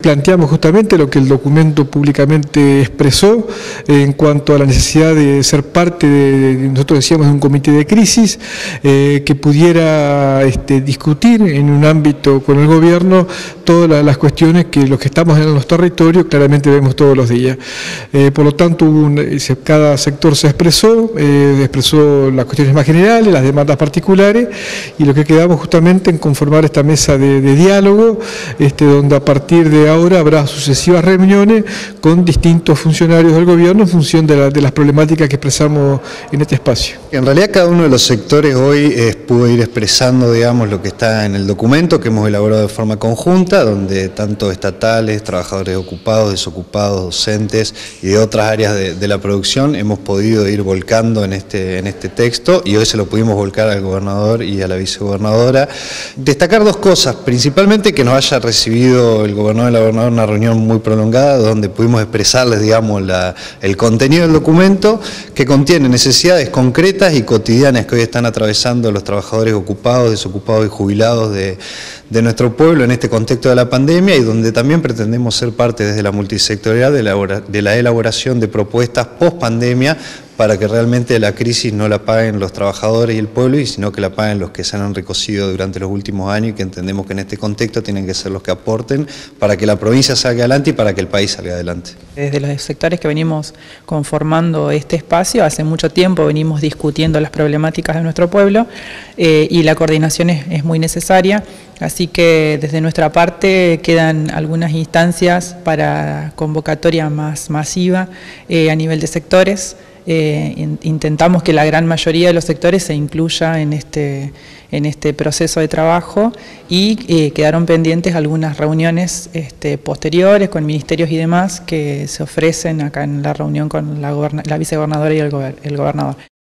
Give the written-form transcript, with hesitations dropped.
planteamos justamente lo que el documento públicamente expresó en cuanto a la necesidad de ser parte nosotros decíamos, de un comité de crisis que pudiera discutir en un ámbito con el gobierno todas las cuestiones que los que estamos en los territorios claramente vemos todos los días. Por lo tanto, cada sector se expresó las cuestiones más generales, las demandas particulares, y lo que quedamos justamente en conformar esta mesa de diálogo, donde a partir de ahora habrá sucesivas reuniones con distintos funcionarios del gobierno en función de las problemáticas que expresamos en este espacio. En realidad cada uno de los sectores hoy pudo ir expresando, digamos, lo que está en el documento que hemos elaborado de forma conjunta, donde tanto estatales, trabajadores ocupados, desocupados, docentes y de otras áreas de la producción hemos podido ir volcando en este texto, y hoy se lo pudimos volcar al gobernador y a la vicegobernadora. Destacar dos cosas, principalmente que nos haya recibido el gobernador y la gobernadora una reunión muy prolongada donde pudimos expresarles, digamos, el contenido del documento, que contiene necesidades concretas y cotidianas que hoy están atravesando los trabajadores ocupados, desocupados y jubilados de nuestro pueblo en este contexto de la pandemia, y donde también pretendemos ser parte desde la multisectorial de la elaboración de propuestas post pandemia para que realmente la crisis no la paguen los trabajadores y el pueblo, sino que la paguen los que se han enriquecido durante los últimos años, y que entendemos que en este contexto tienen que ser los que aporten para que la provincia salga adelante y para que el país salga adelante. Desde los sectores que venimos conformando este espacio, hace mucho tiempo venimos discutiendo las problemáticas de nuestro pueblo, y la coordinación es muy necesaria, así que desde nuestra parte quedan algunas instancias para convocatoria más masiva a nivel de sectores. Intentamos que la gran mayoría de los sectores se incluya en este proceso de trabajo, y quedaron pendientes algunas reuniones posteriores con ministerios y demás que se ofrecen acá en la reunión con la vicegobernadora y el gobernador.